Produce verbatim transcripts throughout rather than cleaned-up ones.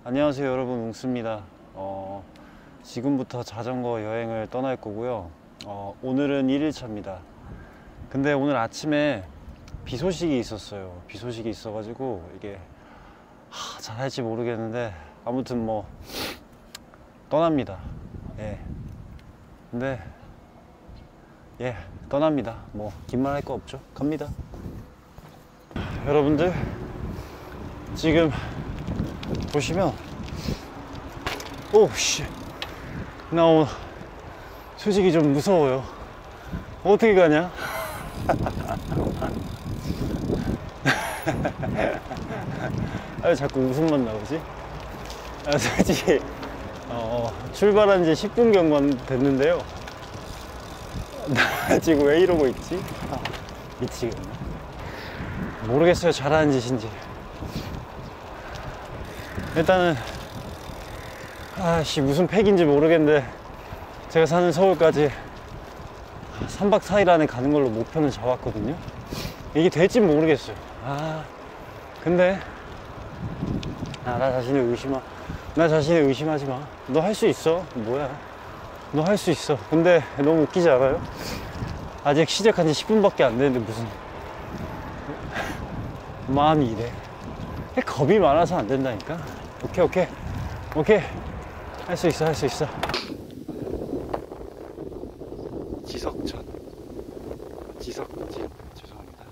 안녕하세요 여러분, 웅스입니다. 어, 지금부터 자전거 여행을 떠날 거고요. 어, 오늘은 일 일차입니다. 근데 오늘 아침에 비 소식이 있었어요. 비 소식이 있어가지고 이게 하, 잘할지 모르겠는데 아무튼 뭐 떠납니다. 예. 근데 예 떠납니다. 뭐 긴 말 할 거 없죠. 갑니다. 여러분들 지금 보시면 오씨 나 오늘 솔직히 좀 무서워요. 어떻게 가냐? 아, 자꾸 웃음만 나오지? 아, 솔직히 어, 출발한 지 십 분 경관 됐는데요. 나 지금 왜 이러고 있지? 아, 미치겠네. 모르겠어요, 잘하는 짓인지. 일단은 아씨 무슨 팩인지 모르겠는데 제가 사는 서울까지 삼 박 사 일 안에 가는 걸로 목표는 잡았거든요. 이게 될지 모르겠어요. 아 근데 아, 나 자신을 의심하 나 자신을 의심하지 마. 너 할 수 있어. 뭐야, 너 할 수 있어. 근데 너무 웃기지 않아요? 아직 시작한 지 십 분밖에 안 됐는데 무슨 마음이 이래. 겁이 많아서 안 된다니까. 오케이 오케이 오케이 할 수 있어 할 수 있어. 지석천 지석진 죄송합니다.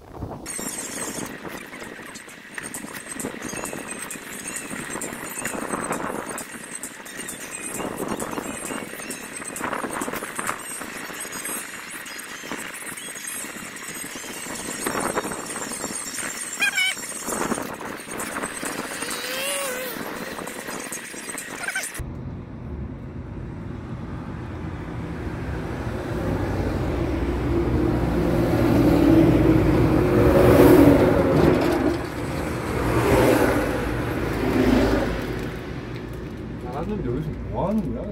나는 여기서 뭐 하는 거야?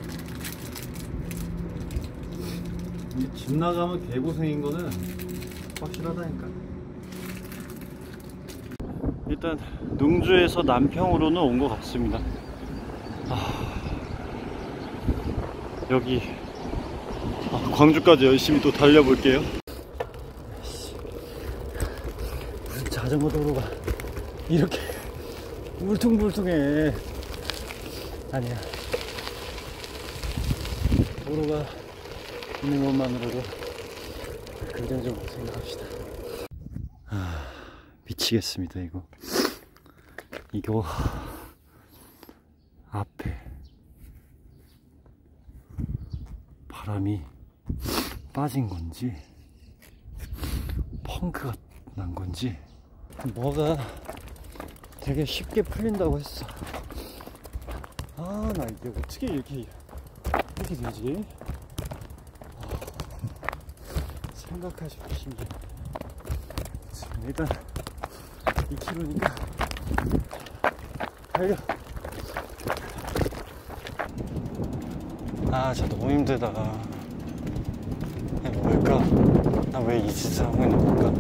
근데 집 나가면 개고생인 거는 확실하다니까. 일단 능주에서 남평으로는 온 것 같습니다. 아, 여기 아, 광주까지 열심히 또 달려볼게요. 무슨 자전거 도로가 이렇게 울퉁불퉁해. 아니야, 도로가 있는 것만으로도 긍정적으로 생각합시다. 아, 미치겠습니다. 이거 이거 앞에 바람이 빠진 건지 펑크가 난 건지 뭐가 되게 쉽게 풀린다고 했어. 아, 나 이게 어떻게 이렇게 이렇게 되지? 아, 생각하시고 신기해. 지금 일단 이 킬로미터니까 달려. 아, 진짜 너무 힘들다. 이게 뭘까? 나 왜 이 짓을 하고 있는 걸까?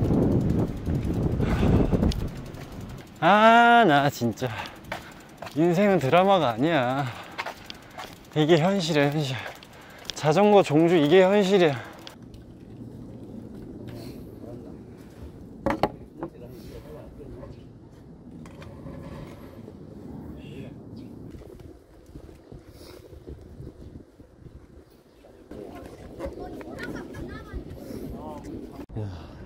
아, 나 진짜 인생은 드라마가 아니야. 이게 현실이야, 현실. 자전거 종주 이게 현실이야. 야,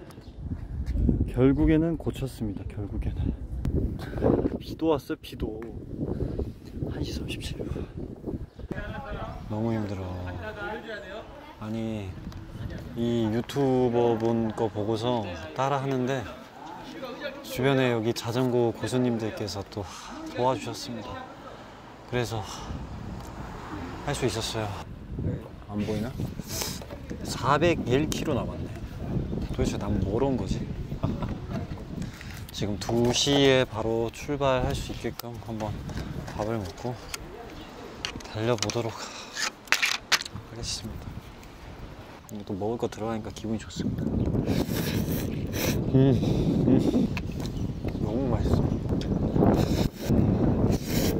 결국에는 고쳤습니다. 결국에는 비도 왔어요. 비도 한 시 삼십칠 분. 너무 힘들어. 아니 이 유튜버 분 거 보고서 따라 하는데 주변에 여기 자전거 고수님들께서 또 도와주셨습니다. 그래서 할 수 있었어요. 안 보이나? 사백일 킬로미터 남았네. 도대체 난 뭘 온 거지? 지금 두 시에 바로 출발할 수 있게끔 한번 밥을 먹고 달려보도록 하겠습니다. 또 먹을 거 들어가니까 기분이 좋습니다. 음, 음. 너무 맛있어.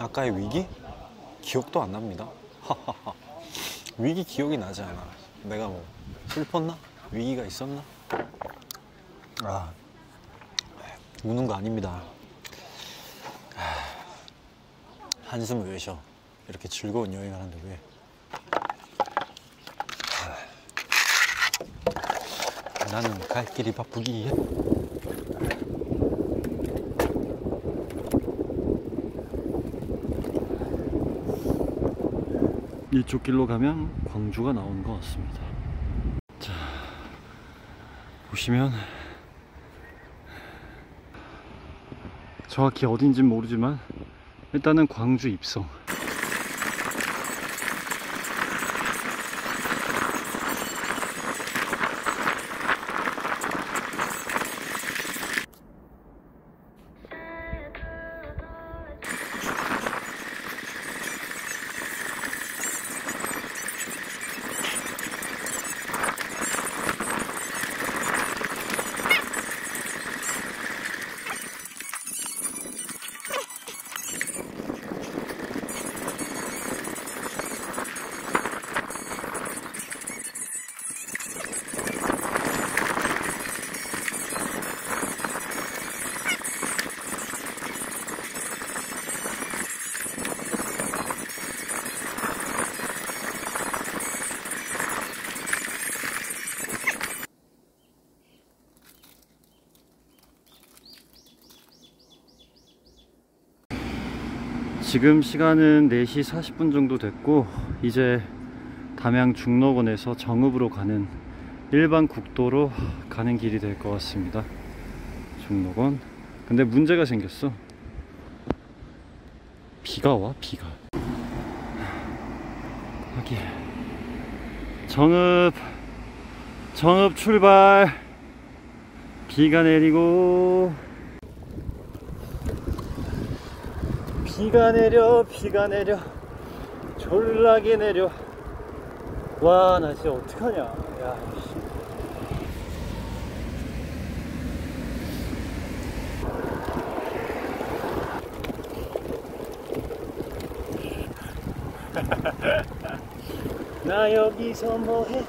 아까의 위기? 기억도 안 납니다. 위기 기억이 나지 않아. 내가 뭐 슬펐나? 위기가 있었나? 아, 우는 거 아닙니다. 한숨을 왜 쉬어? 이렇게 즐거운 여행을 하는데 왜? 나는 갈 길이 바쁘기에. 이쪽 길로 가면 광주가 나오는 것 같습니다. 자, 보시면 정확히 어딘진 모르지만 일단은 광주 입성. 지금 시간은 네 시 사십 분 정도 됐고, 이제 담양 중록원에서 정읍으로 가는 일반 국도로 가는 길이 될 것 같습니다. 중록원. 근데 문제가 생겼어. 비가 와, 비가. 여기 정읍 정읍 출발. 비가 내리고 비가 내려 비가 내려 졸라게 내려. 와, 나 진짜 어떡하냐. 야, 씨. 나 여기서 뭐해.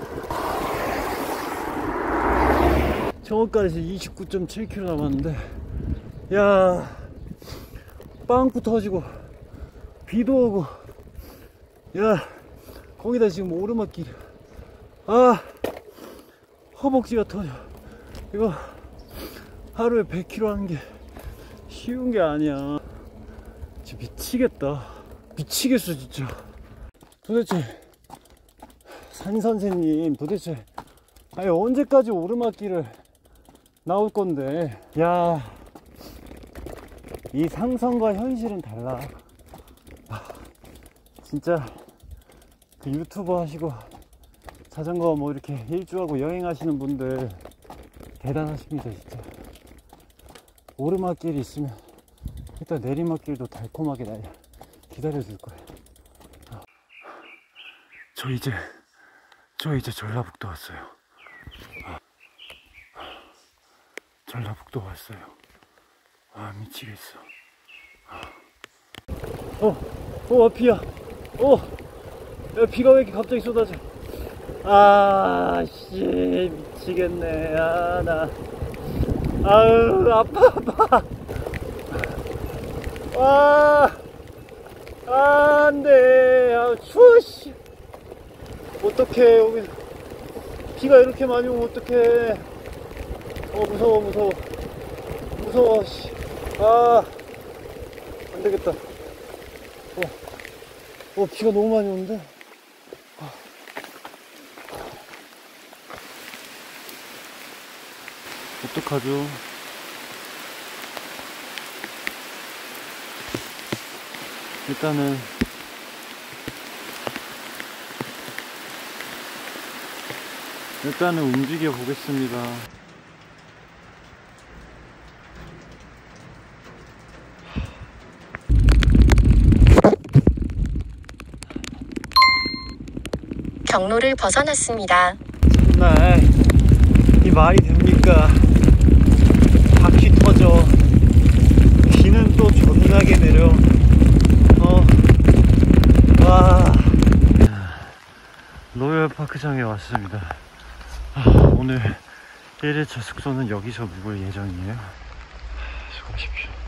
정읍까지 이십구 점 칠 킬로미터 남았는데, 야, 빵꾸 터지고 비도 오고, 야, 거기다 지금 오르막길. 아, 허벅지가 터져. 이거 하루에 백 킬로미터 하는 게 쉬운 게 아니야. 진짜 미치겠다. 미치겠어 진짜. 도대체 산선생님, 도대체 아니 언제까지 오르막길을 나올 건데. 야, 이 상상과 현실은 달라. 아, 진짜 그 유튜버 하시고 자전거 뭐 이렇게 일주하고 여행하시는 분들 대단하십니다 진짜. 오르막길이 있으면 일단 내리막길도 달콤하게 날 기다려줄 거야. 아. 저 이제 저 이제 전라북도 왔어요. 아. 전라북도 왔어요. 아, 미치겠어. 어, 어, 비야. 어, 야, 비가 왜 이렇게 갑자기 쏟아져. 아, 씨, 미치겠네. 아, 나. 아유, 아파, 아파. 아, 아, 안 돼. 아, 추워, 씨. 어떡해, 여기. 비가 이렇게 많이 오면 어떡해. 어, 무서워, 무서워. 무서워, 씨. 아, 안 되겠다. 어, 어, 비가 너무 많이 오는데. 아. 어떡하죠? 일단은 일단은 움직여 보겠습니다. 경로를 벗어났습니다. 정말 이 말이 됩니까? 바퀴 터져. 비는 또 존나게 내려. 어, 로열파크장에 왔습니다. 아, 오늘 일 일차 숙소는 여기서 묵을 예정이에요. 수고하십시오.